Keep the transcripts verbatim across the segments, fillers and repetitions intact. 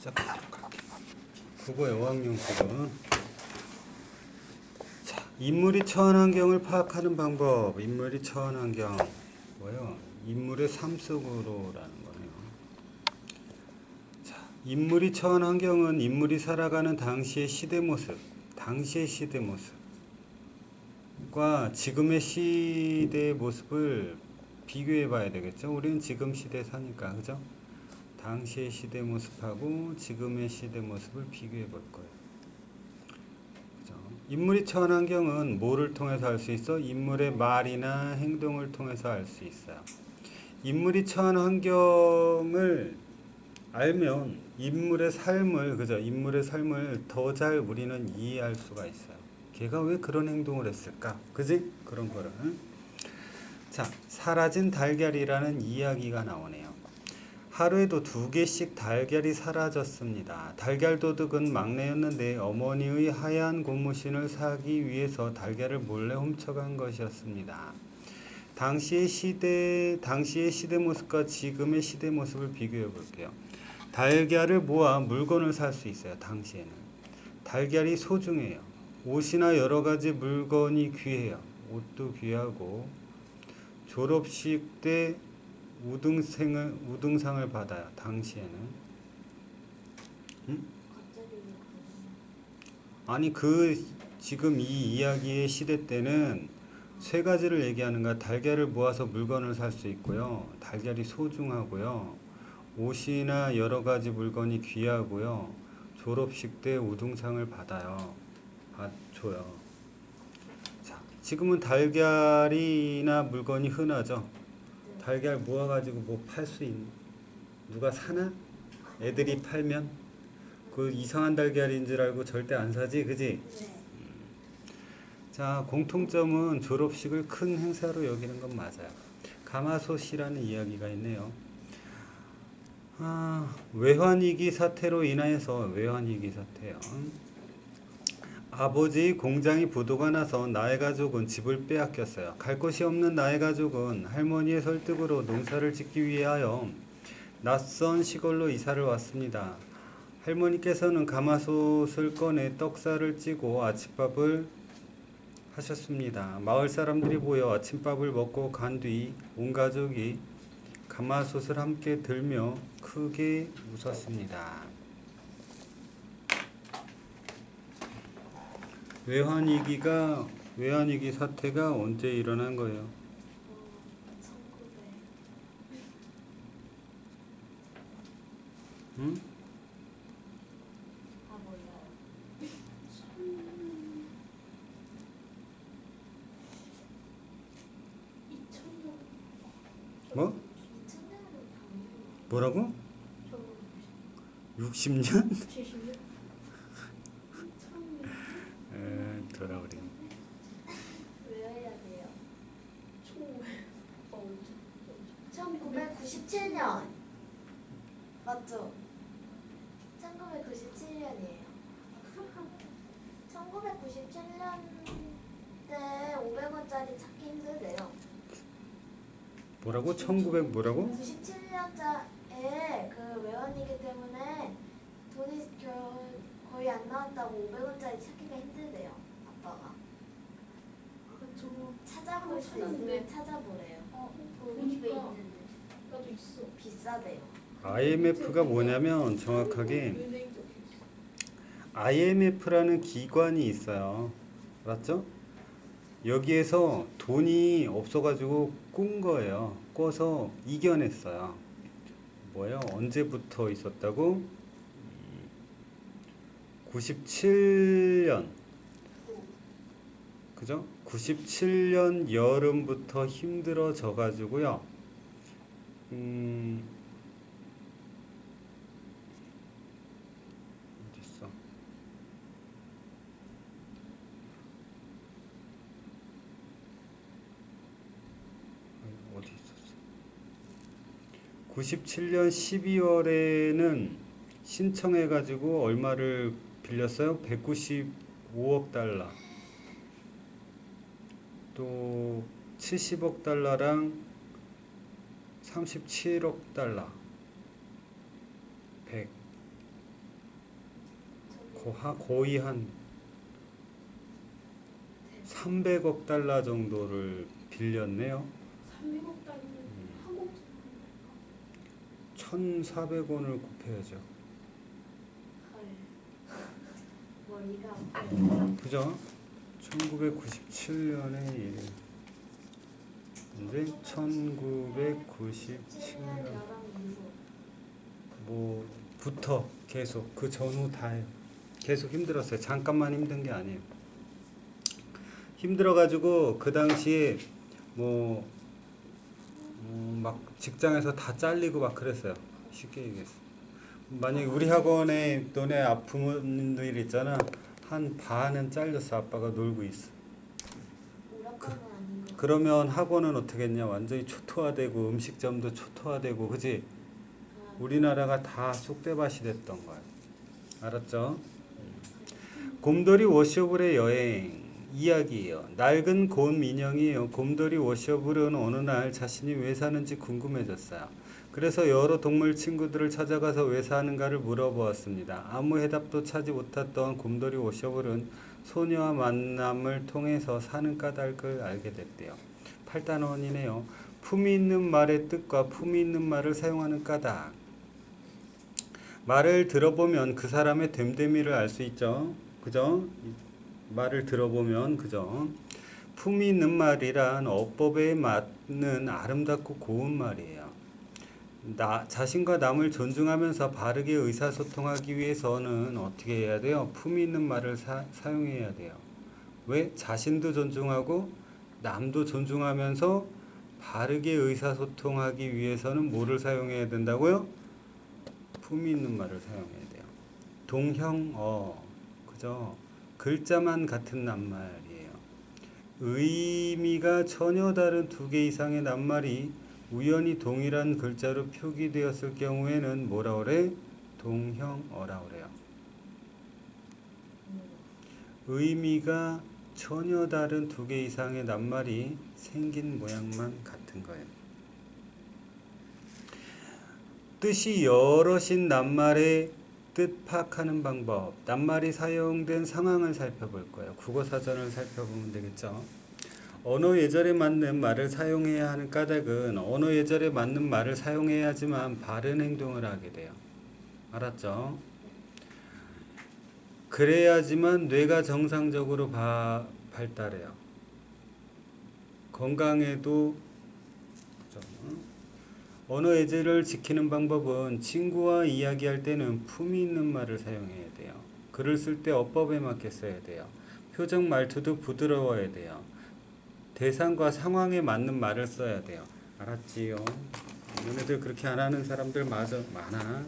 시작하도록 할게요. 국어 여학년 국어. 자, 인물이 처한 환경을 파악하는 방법. 인물이 처한 환경 뭐요? 인물의 삶 속으로라는 거네요. 자, 인물이 처한 환경은 인물이 살아가는 당시의 시대 모습, 당시의 시대 모습과 지금의 시대의 모습을 비교해 봐야 되겠죠. 우리는 지금 시대에 사니까, 그죠? 당시의 시대 모습하고 지금의 시대 모습을 비교해 볼 거예요. 그죠? 인물이 처한 환경은 뭐를 통해서 알 수 있어? 인물의 말이나 행동을 통해서 알 수 있어요. 인물이 처한 환경을 알면 인물의 삶을, 그죠? 인물의 삶을 더 잘 우리는 이해할 수가 있어요. 걔가 왜 그런 행동을 했을까? 그지? 그런 거를. 자, 사라진 달걀이라는 이야기가 나오네요. 하루에도 두 개씩 달걀이 사라졌습니다. 달걀 도둑은 막내였는데 어머니의 하얀 고무신을 사기 위해서 달걀을 몰래 훔쳐간 것이었습니다. 당시의 시대, 당시의 시대 모습과 지금의 시대 모습을 비교해 볼게요. 달걀을 모아 물건을 살 수 있어요. 당시에는. 달걀이 소중해요. 옷이나 여러 가지 물건이 귀해요. 옷도 귀하고 졸업식 때 우등생을, 우등상을 받아요. 당시에는. 응? 아니 그 지금 이 이야기의 시대 때는 세 가지를 얘기하는 거야. 달걀을 모아서 물건을 살 수 있고요. 달걀이 소중하고요. 옷이나 여러 가지 물건이 귀하고요. 졸업식 때 우등상을 받아요. 아, 줘요. 자, 지금은 달걀이나 물건이 흔하죠. 달걀 모아가지고 뭐 팔 수 있는, 누가 사나? 애들이 팔면? 그 이상한 달걀인 줄 알고 절대 안 사지, 그지? 네. 자, 공통점은 졸업식을 큰 행사로 여기는 건 맞아요. 가마솥이라는 이야기가 있네요. 아, 외환위기 사태로 인하여서, 외환위기 사태요. 아버지의 공장이 부도가 나서 나의 가족은 집을 빼앗겼어요. 갈 곳이 없는 나의 가족은 할머니의 설득으로 농사를 짓기 위하여 낯선 시골로 이사를 왔습니다. 할머니께서는 가마솥을 꺼내 떡살을 찌고 아침밥을 하셨습니다. 마을 사람들이 모여 아침밥을 먹고 간 뒤 온 가족이 가마솥을 함께 들며 크게 웃었습니다. 외환위기가, 외환위기 사태가 언제 일어난 거예요? 응? 아, 몰라요. 뭐? 뭐라고? 육십 년? 칠십 년? 에, 돌아오리. 외워야 돼요. 천구백구십칠 년 맞죠? 천구백구십칠 년이에요. 천구백구십칠 년대 오백 원짜리 찾기 힘들대요. 뭐라고? 천구백 뭐라고? 구십칠 년자에 그 외환위기 때문에 돈이 겨, 거의 안 나왔다고 오백 원짜리 찾기가 힘들대요. 아빠가. 그쵸. 찾아볼 수 있으면 찾아보래요. 어, 보니까 있는데. 나도 있어. 비싸대요. 아이엠에프가 뭐냐면 정확하게 아이엠에프라는 기관이 있어요. 알았죠? 여기에서 돈이 없어가지고 꾼 거예요. 꿔서 이겨냈어요. 뭐예요? 언제부터 있었다고? 구십칠 년. 그죠? 구십칠 년 여름부터 힘들어져 가지고요. 음, 어딨어? 어디 있었어? 구십칠 년 십이월에는 신청해가지고 얼마를 빌렸어요? 백구십오억 달러. 또 칠십억 달러랑 삼십칠억 달러. 백. 거, 하- 거의 한 삼백억 달러 정도를 빌렸네요. 삼백억 달러면 음. 한국 천사백 원을 곱해야죠. 헐. 머리가 아파요. 그죠? 천구백구십칠 년의 일. 근데 천구백구십칠 칠 년 년 여름 이후. 뭐부터 계속 그 전후 다요. 계속 힘들었어요. 잠깐만 힘든 게 아니에요. 힘들어가지고 그 당시에 뭐 막 직장에서 다 잘리고 막 그랬어요. 쉽게 얘기해서. 만약에 우리 학원에 너네 부모님들 있잖아. 한 반은 잘렸어. 아빠가 놀고 있어. 우리 아빠는 아닌 거. 그러면 학원은 어떻게 했냐? 완전히 초토화되고 음식점도 초토화되고 그지? 아, 우리나라가 다 쑥대밭이 됐던 거야. 알았죠? 곰돌이 워셔블의 여행 이야기예요. 낡은 곰 인형이에요. 곰돌이 워셔블은 어느 날 자신이 왜 사는지 궁금해졌어요. 그래서 여러 동물 친구들을 찾아가서 왜 사는가를 물어보았습니다. 아무 해답도 찾지 못했던 곰돌이 워셔블은 소녀와 만남을 통해서 사는 까닭을 알게 됐대요. 팔 단원이네요. 품위 있는 말의 뜻과 품위 있는 말을 사용하는 까닭. 말을 들어보면 그 사람의 됨됨이를 알 수 있죠. 그죠? 말을 들어보면 그죠? 품위 있는 말이란 어법에 맞는 아름답고 고운 말이에요. 나, 자신과 남을 존중하면서 바르게 의사소통하기 위해서는 어떻게 해야 돼요? 품위 있는 말을 사, 사용해야 돼요. 왜? 자신도 존중하고 남도 존중하면서 바르게 의사소통하기 위해서는 뭐를 사용해야 된다고요? 품위 있는 말을 사용해야 돼요. 동형어, 그죠? 글자만 같은 낱말이에요. 의미가 전혀 다른 두 개 이상의 낱말이 우연히 동일한 글자로 표기되었을 경우에는 뭐라 그래? 동형어라 그래요. 의미가 전혀 다른 두 개 이상의 낱말이 생긴 모양만 같은 거예요. 뜻이 여럿인 낱말의 뜻 파악하는 방법, 낱말이 사용된 상황을 살펴볼 거예요. 국어사전을 살펴보면 되겠죠. 언어 예절에 맞는 말을 사용해야 하는 까닭은 언어 예절에 맞는 말을 사용해야지만 바른 행동을 하게 돼요. 알았죠? 그래야지만 뇌가 정상적으로 바, 발달해요. 건강에도 그죠? 언어 예절을 지키는 방법은 친구와 이야기할 때는 품위 있는 말을 사용해야 돼요. 글을 쓸 때 어법에 맞게 써야 돼요. 표정 말투도 부드러워야 돼요. 대상과 상황에 맞는 말을 써야 돼요. 알았지요? 너네들 그렇게 안 하는 사람들 맞아, 많아.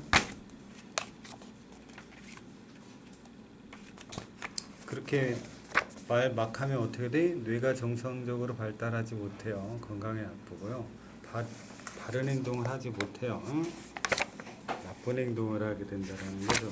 그렇게 말 막 하면 어떻게 돼? 뇌가 정상적으로 발달하지 못해요. 건강에 나쁘고요. 바, 바른 행동을 하지 못해요. 응? 나쁜 행동을 하게 된다는 거죠.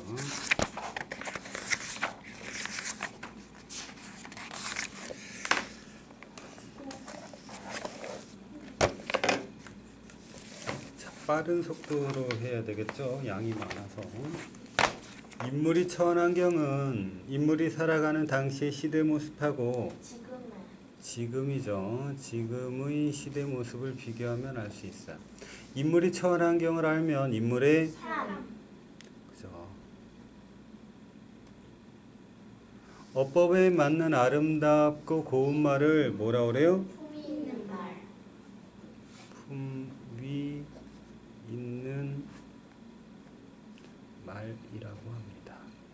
자, 빠른 속도로 해야 되겠죠. 양이 많아서. 인물이 처한 환경은 인물이 살아가는 당시의 시대 모습하고 지금은 지금이죠. 지금의 시대 모습을 비교하면 알 수 있어요. 인물이 처한 환경을 알면 인물의 사람, 그죠. 어법에 맞는 아름답고 고운 말을 뭐라 그래요? 품위 있는 말, 품위 있는 말이라고 합니다.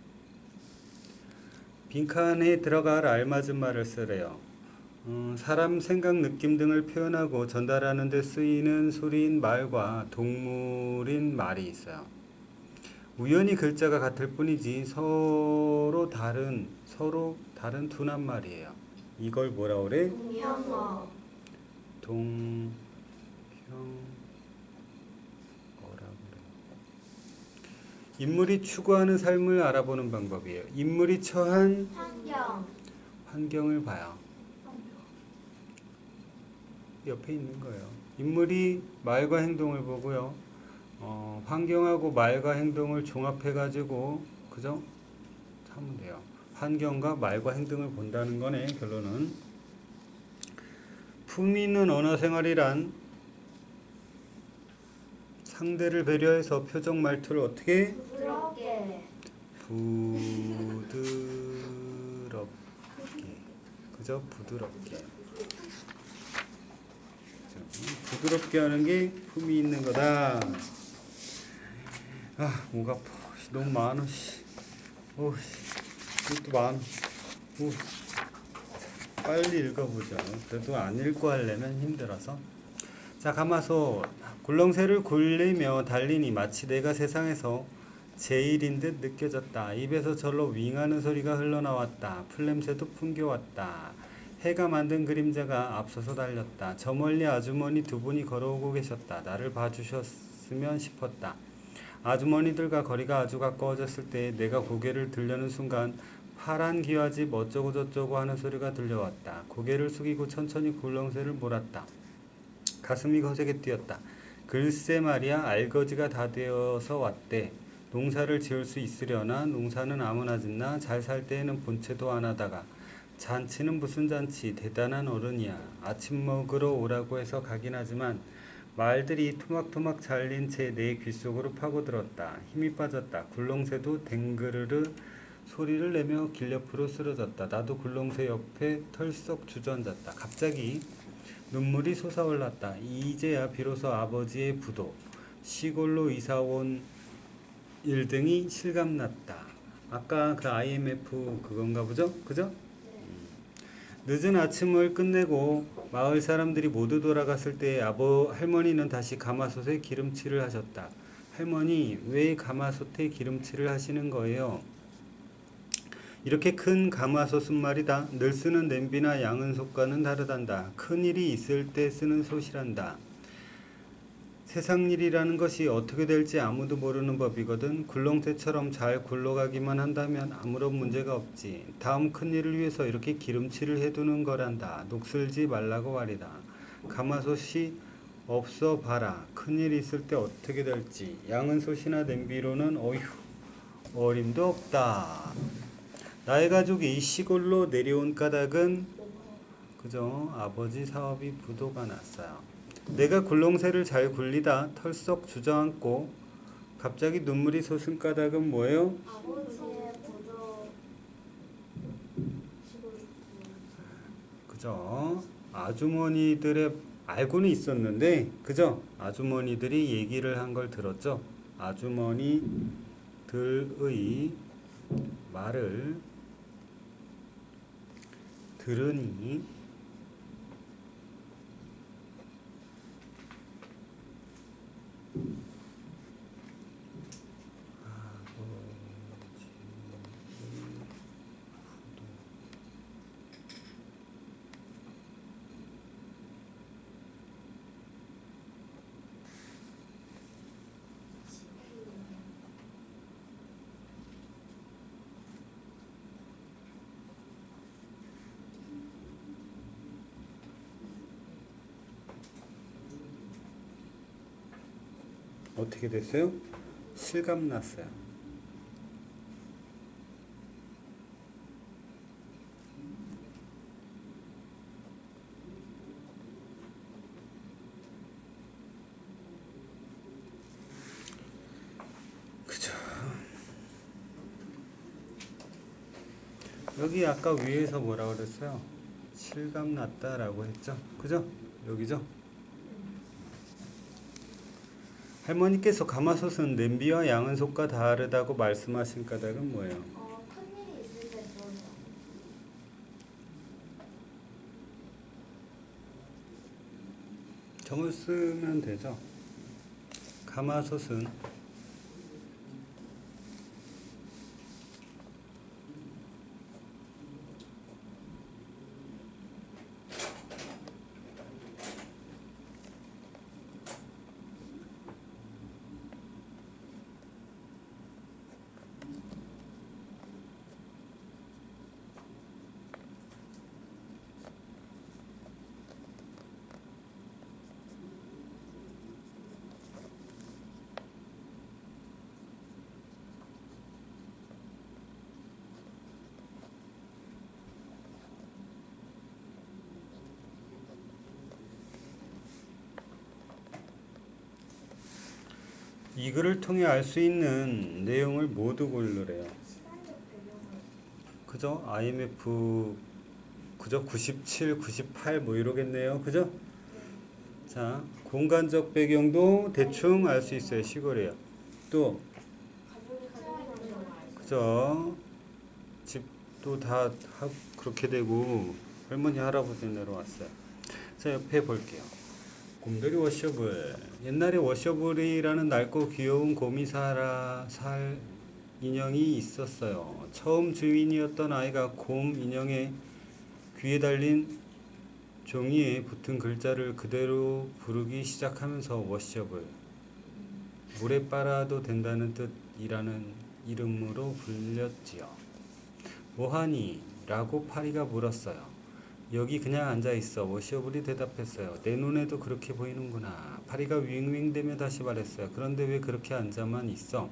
빈칸에 들어갈 알맞은 말을 쓰래요. 음, 사람 생각, 느낌 등을 표현하고 전달하는 데 쓰이는 소리인 말과 동물인 말이 있어요. 우연히 글자가 같을 뿐이지 서로 다른 서로 다른 두 낱말이에요. 이걸 뭐라 그래? 동형어, 동형어라고 그래. 인물이 추구하는 삶을 알아보는 방법이에요. 인물이 처한 환경, 환경을 봐요. 옆에 있는 거예요. 인물이 말과 행동을 보고요. 어, 환경하고 말과 행동을 종합해 가지고 그죠? 하면 돼요. 환경과 말과 행동을 본다는 거네. 결론은 품위 있는 언어 생활이란 상대를 배려해서 표정 말투를 어떻게 부드럽게. 부드럽게 그죠? 부드럽게 부드럽게 하는 게 품위 있는 거다. 아, 목 아파. 너무 많아. 씨. 오, 이것도 많아. 오. 빨리 읽어보자. 그래도 안 읽고 하려면 힘들어서. 자, 가마솥. 굴렁쇠를 굴리며 달리니 마치 내가 세상에서 제일인 듯 느껴졌다. 입에서 절로 윙하는 소리가 흘러나왔다. 풀냄새도 풍겨왔다. 해가 만든 그림자가 앞서서 달렸다. 저 멀리 아주머니 두 분이 걸어오고 계셨다. 나를 봐주셨으면 싶었다. 아주머니들과 거리가 아주 가까워졌을 때 내가 고개를 들려는 순간 파란 기와집 어쩌고 저쩌고 하는 소리가 들려왔다. 고개를 숙이고 천천히 굴렁쇠를 몰았다. 가슴이 거세게 뛰었다. 글쎄 말이야, 알거지가 다 되어서 왔대. 농사를 지을 수 있으려나? 농사는 아무나 짓나? 잘 살 때에는 본체도 안 하다가 잔치는 무슨 잔치? 대단한 어른이야. 아침 먹으러 오라고 해서 가긴 하지만 말들이 토막토막 잘린 채 내 귓속으로 파고들었다. 힘이 빠졌다. 굴렁쇠도 댕그르르 소리를 내며 길 옆으로 쓰러졌다. 나도 굴렁쇠 옆에 털썩 주저앉았다. 갑자기 눈물이 솟아올랐다. 이제야 비로소 아버지의 부도, 시골로 이사온 일등이 실감났다. 아까 그 아이엠에프 그건가 보죠? 그죠? 늦은 아침을 끝내고 마을 사람들이 모두 돌아갔을 때 아버 할머니는 다시 가마솥에 기름칠을 하셨다. 할머니, 왜 가마솥에 기름칠을 하시는 거예요? 이렇게 큰 가마솥은 말이다. 늘 쓰는 냄비나 양은 솥과는 다르단다. 큰 일이 있을 때 쓰는 솥이란다. 세상 일이라는 것이 어떻게 될지 아무도 모르는 법이거든. 굴렁쇠처럼 잘 굴러가기만 한다면 아무런 문제가 없지. 다음 큰 일을 위해서 이렇게 기름칠을 해두는 거란다. 녹슬지 말라고 말이다. 가마솥이 없어 봐라. 큰일 있을 때 어떻게 될지. 양은 솥이나 냄비로는 어휴 어림도 없다. 나의 가족이 시골로 내려온 까닭은 그저 아버지 사업이 부도가 났어요. 내가 굴렁쇠를 잘 굴리다 털썩 주저앉고 갑자기 눈물이 솟은 까닭은 뭐예요? 아버지의 부도. 그죠? 아주머니들의 알고는 있었는데 그죠? 아주머니들이 얘기를 한 걸 들었죠? 아주머니들의 말을 들으니 어떻게 됐어요? 실감났어요. 그죠? 여기 아까 위에서 뭐라 그랬어요? 실감났다라고 했죠? 그죠? 여기죠? 할머니께서 가마솥은 냄비와 양은 솥과 다르다고 말씀하신 까닭은 뭐예요? 어, 큰일이 있을 때 써서. 점을 쓰면 되죠. 가마솥은 이 글을 통해 알 수 있는 내용을 모두 고르래요. 시간적 배경을 그죠? 아이엠에프 그죠? 구십칠, 구십팔 뭐 이러겠네요. 그죠? 자, 공간적 배경도 대충 알 수 있어요. 시골이에요. 또 가족이 가족이 되는 거 알죠? 그죠? 집도 다 하, 그렇게 되고 할머니 할아버지 내려왔어요. 자, 옆에 볼게요. 곰돌이 워셔블. 옛날에 워셔블이라는 낡고 귀여운 곰이 살아 살 인형이 있었어요. 처음 주인이었던 아이가 곰 인형의 귀에 달린 종이에 붙은 글자를 그대로 부르기 시작하면서 워셔블, 물에 빨아도 된다는 뜻이라는 이름으로 불렸지요. 뭐하니? 라고 파리가 물었어요. 여기 그냥 앉아있어. 워셔블이 대답했어요. 내 눈에도 그렇게 보이는구나. 파리가 윙윙대며 다시 말했어요. 그런데 왜 그렇게 앉아만 있어?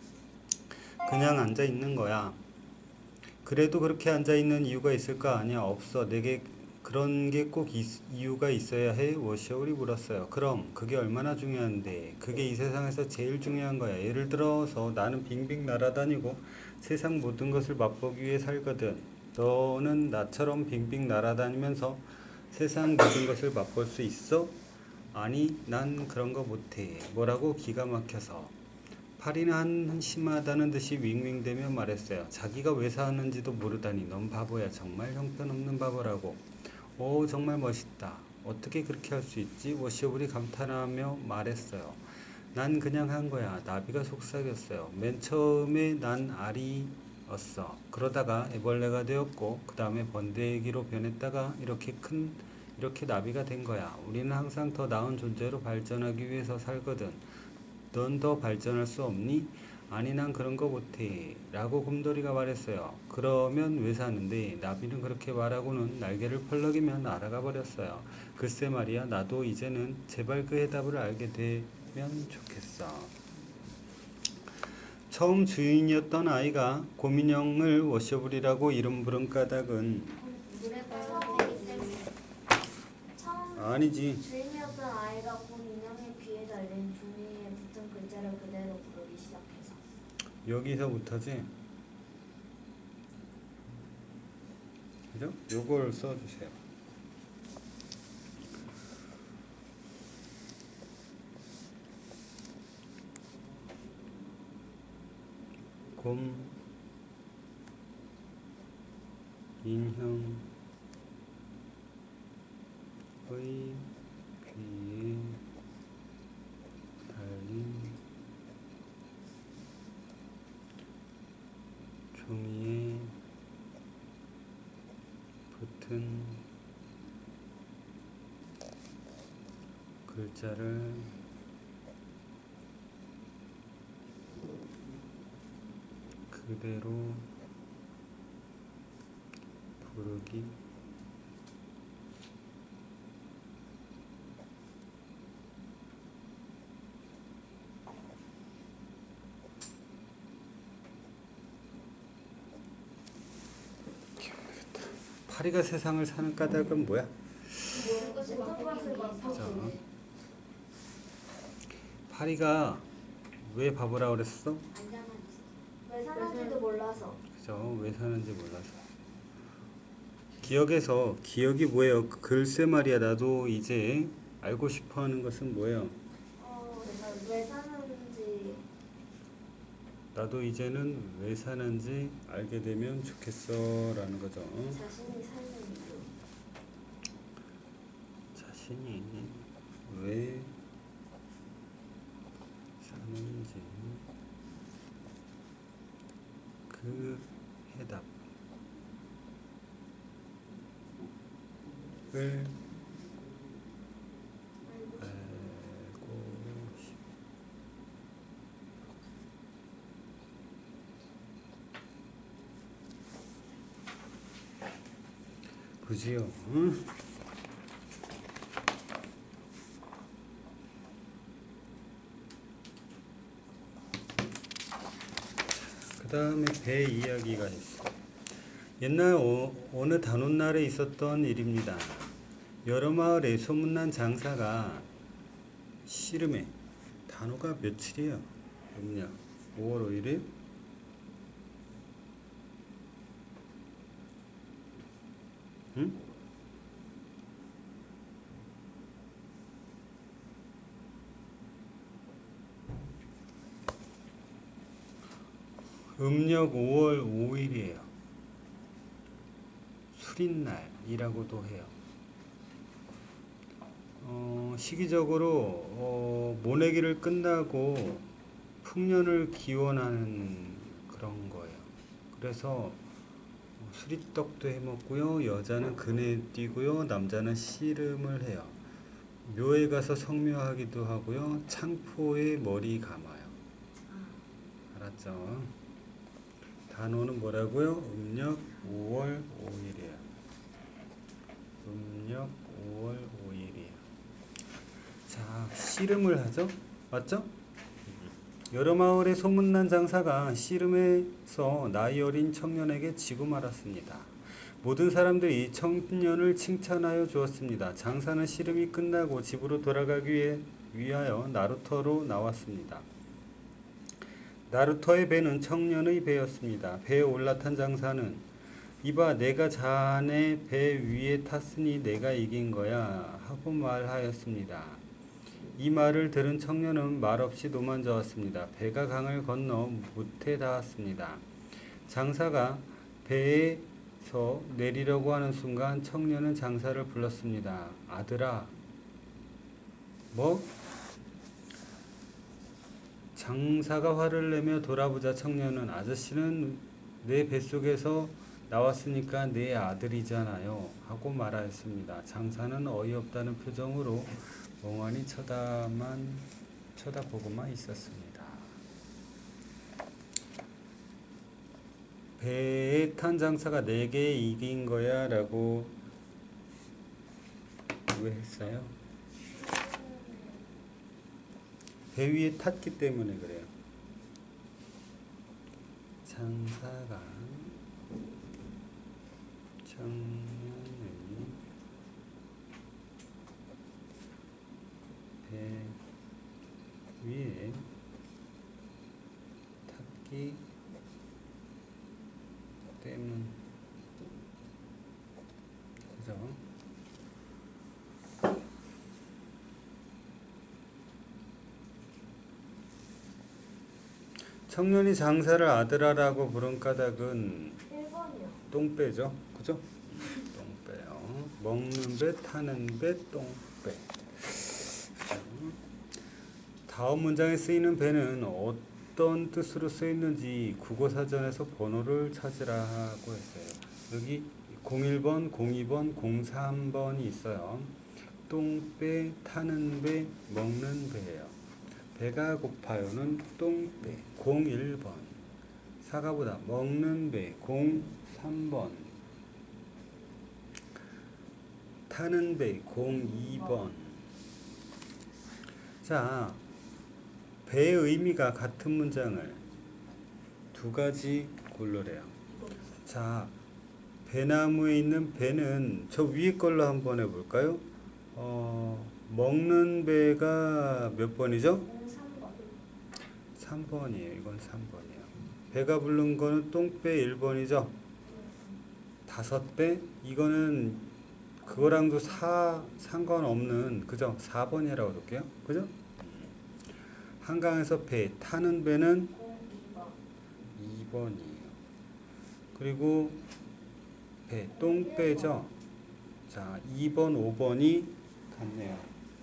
그냥 앉아있는 거야. 그래도 그렇게 앉아있는 이유가 있을까? 아니야, 없어. 내게 그런 게 꼭 이유가 있어야 해? 워셔블이 물었어요. 그럼 그게 얼마나 중요한데? 그게 이 세상에서 제일 중요한 거야. 예를 들어서 나는 빙빙 날아다니고 세상 모든 것을 맛보기 위해 살거든. 너는 나처럼 빙빙 날아다니면서 세상 모든 것을 맛볼 수 있어? 아니, 난 그런 거 못해. 뭐라고? 기가 막혀서. 파리는 한심하다는 듯이 윙윙대며 말했어요. 자기가 왜 사는지도 모르다니 넌 바보야. 정말 형편없는 바보라고. 오, 정말 멋있다. 어떻게 그렇게 할 수 있지? 워셔블이 감탄하며 말했어요. 난 그냥 한 거야. 나비가 속삭였어요. 맨 처음에 난 알이었어. 그러다가 애벌레가 되었고 그 다음에 번데기로 변했다가 이렇게 큰 이렇게 나비가 된 거야. 우리는 항상 더 나은 존재로 발전하기 위해서 살거든. 넌 더 발전할 수 없니? 아니, 난 그런 거 못해. 라고 곰돌이가 말했어요. 그러면 왜 사는데? 나비는 그렇게 말하고는 날개를 펄럭이며 날아가 버렸어요. 글쎄 말이야, 나도 이제는 제발 그 해답을 알게 되면 좋겠어. 처음 주인이었던 아이가 곰인형을 워셔블이라고 이름 부른 까닭은 물에 빨아들이기 때문에 처음 아니지. 주인이었던 아이가 곰 인형의 귀에 달린 종이에 붙은 글자를 그대로 부르기 시작해서 여기서부터지. 그죠? 요걸 써주세요. 곰 인형의 귀에 달린 종이에 붙은 글자를 그대로 부르기 파리가 세상을 사는 까닭은 뭐야? 모든 것을 맛보기 위해서. 그죠? 파리가 왜 바보라 그랬어? 안전한지 왜 사는지도 몰라서 그죠? 왜 사는지 몰라서. 기억에서 기억이 뭐예요? 글쎄 말이야. 나도 이제 알고 싶어하는 것은 뭐예요? 어, 내가 왜 사는지 나도 이제는 왜 사는지 알게 되면 좋겠어 라는 거죠. 자신이 사는 이유 자신이 왜 사는지 그 해답을 알고 싶 그지요? 응? 그 다음에 배 이야기가 있어. 옛날 어, 어느 단오날에 있었던 일입니다. 여러 마을에 소문난 장사가 씨름해. 단오가 며칠이에요? 음력 오월 오일이 응? 음력 오월 오일이에요. 수린날이라고도 해요. 어, 시기적으로 어, 모내기를 끝나고 풍년을 기원하는 그런 거예요. 그래서 수리떡도 해먹고요. 여자는 그네 뛰고요. 남자는 씨름을 해요. 묘에 가서 성묘하기도 하고요. 창포에 머리 감아요. 알았죠? 단오는 뭐라고요? 음력 오월 오일이에요. 음력 오월 오일이에요. 자, 씨름을 하죠? 맞죠? 여러 마을의 소문난 장사가 씨름에서 나이 어린 청년에게 지고 말았습니다. 모든 사람들이 청년을 칭찬하여 주었습니다. 장사는 씨름이 끝나고 집으로 돌아가기 위해, 위하여 나루터로 나왔습니다. 나루터의 배는 청년의 배였습니다. 배에 올라탄 장사는 이봐 내가 자네 배 위에 탔으니 내가 이긴 거야 하고 말하였습니다. 이 말을 들은 청년은 말없이 도망쳐왔습니다. 배가 강을 건너 무태 닿았습니다. 장사가 배에서 내리려고 하는 순간 청년은 장사를 불렀습니다. 아들아, 뭐? 장사가 화를 내며 돌아보자 청년은 아저씨는 내 뱃속에서 나왔으니까 내 아들이잖아요 하고 말하였습니다. 장사는 어이없다는 표정으로 멍하니 쳐다만 쳐다보고만 있었습니다. 배에 탄 장사가 내게 이긴 거야 라고 왜 했어요? 배 위에 탔기 때문에 그래요. 장사가 청년의 배 위에 탔기 때문, 그죠? 청년이 장사를 아들아라고 부른 까닭은 일 번이요. 똥배죠, 그죠? 똥배요. 먹는 배, 타는 배, 똥배. 다음 문장에 쓰이는 배는 어떤 뜻으로 쓰였는지 국어사전에서 번호를 찾으라고 했어요. 여기 공일 번, 공이 번, 공삼 번이 있어요. 똥배, 타는 배, 먹는 배예요. 배가 고파요는 똥배, 공일 번. 사과보다 먹는 배, 공삼 번. 타는 배, 공이 번. 자, 배의 의미가 같은 문장을 두 가지 고르래요. 자, 배나무에 있는 배는 저 위에 걸로 한번 해볼까요? 어, 먹는 배가 몇 번이죠? 삼 번. 삼 번이에요. 이건 삼 번이에요. 배가 부른 거는 똥배 일 번이죠? 다섯 배? 이거는 그거랑도 사, 상관없는, 그죠? 사 번이라고 볼게요. 그죠? 한강에서 배 타는 배는 이 번이에요. 그리고 배 똥배죠. 자, 이 번, 오 번이 같네요.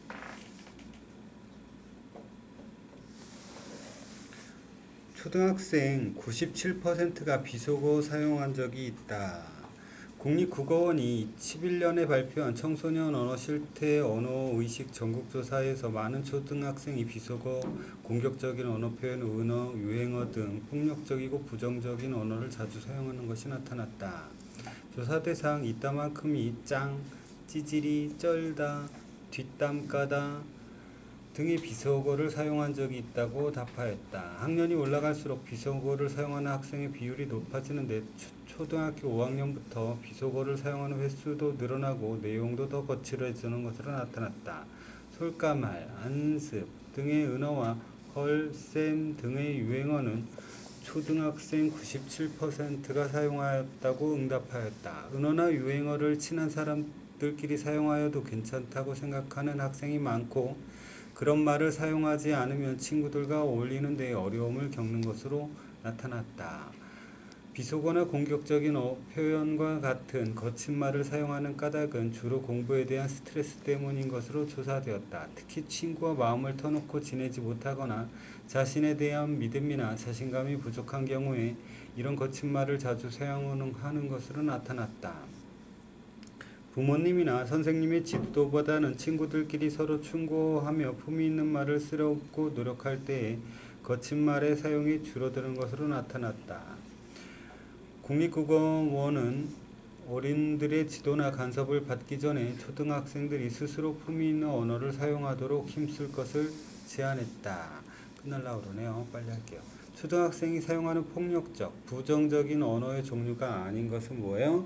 초등학생 구십칠 퍼센트가 비속어 사용한 적이 있다. 국립국어원이 십일 년에 발표한 청소년 언어 실태 언어 의식 전국조사에서 많은 초등학생이 비속어, 공격적인 언어 표현, 은어, 유행어 등 폭력적이고 부정적인 언어를 자주 사용하는 것이 나타났다. 조사 대상 이따만큼이 짱, 찌질이, 쩔다, 뒷담 까다 등의 비속어를 사용한 적이 있다고 답하였다. 학년이 올라갈수록 비속어를 사용하는 학생의 비율이 높아지는데 초등학교 오 학년부터 비속어를 사용하는 횟수도 늘어나고 내용도 더 거칠어지는 것으로 나타났다. 솔까말, 안습 등의 은어와 헐, 쌤 등의 유행어는 초등학생 구십칠 퍼센트가 사용하였다고 응답하였다. 은어나 유행어를 친한 사람들끼리 사용하여도 괜찮다고 생각하는 학생이 많고, 그런 말을 사용하지 않으면 친구들과 어울리는 데 어려움을 겪는 것으로 나타났다. 비속어나 공격적인 어, 표현과 같은 거친 말을 사용하는 까닭은 주로 공부에 대한 스트레스 때문인 것으로 조사되었다. 특히 친구와 마음을 터놓고 지내지 못하거나 자신에 대한 믿음이나 자신감이 부족한 경우에 이런 거친 말을 자주 사용하는 것으로 나타났다. 부모님이나 선생님의 지도보다는 친구들끼리 서로 충고하며 품위 있는 말을 쓰려고 노력할 때에 거친 말의 사용이 줄어드는 것으로 나타났다. 국립국어원은 어린들의 지도나 간섭을 받기 전에 초등학생들이 스스로 품위 있는 언어를 사용하도록 힘쓸 것을 제안했다. 끝날라 그러네요. 빨리 할게요. 초등학생이 사용하는 폭력적, 부정적인 언어의 종류가 아닌 것은 뭐예요?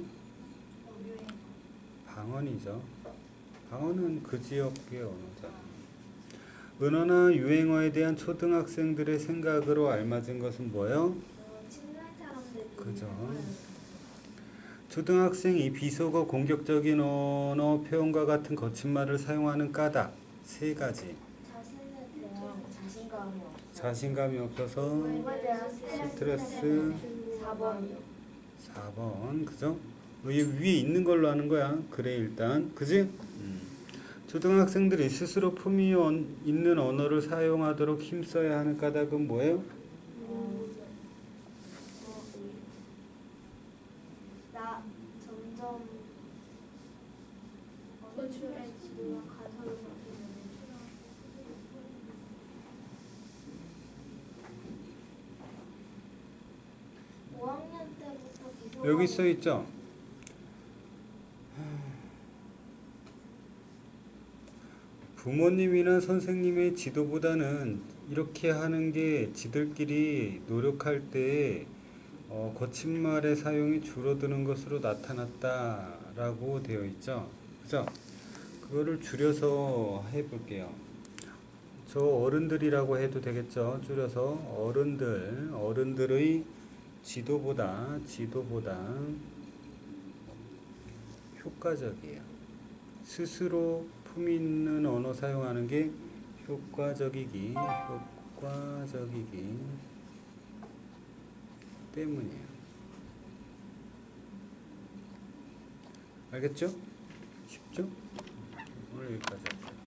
방언이죠. 방언은 그 지역의 언어잖아. 은어나 유행어에 대한 초등학생들의 생각으로 알맞은 것은 뭐예요? 친한 사람들이 그죠. 초등학생이 비속어, 공격적인 언어 표현과 같은 거친 말을 사용하는 까닭 세 가지. 자신에 대한 자신감이 없어. 자신감이 없어서 공부에 대한 스트레스. 사 번이요. 사 번 그죠? 위, 위에 있는 걸로 하는 거야. 그래 일단 그지? 음. 초등학생들이 스스로 품위 언, 있는 언어를 사용하도록 힘써야 하는 까닭은 뭐예요? 나 점점 소출해지고 간섭을 받는 오 학년 때부터 비속어 여기 써 있죠? 부모님이나 선생님의 지도보다는 이렇게 하는 게 지들끼리 노력할 때 어, 거친 말의 사용이 줄어드는 것으로 나타났다라고 되어 있죠. 그죠? 그거를 줄여서 해볼게요. 저 어른들이라고 해도 되겠죠. 줄여서 어른들, 어른들의 지도보다, 지도보다 효과적이에요. 스스로 품위 있는 언어 사용하는 게 효과적이기, 효과적이기 때문이에요. 알겠죠? 쉽죠? 오늘 여기까지 할게요.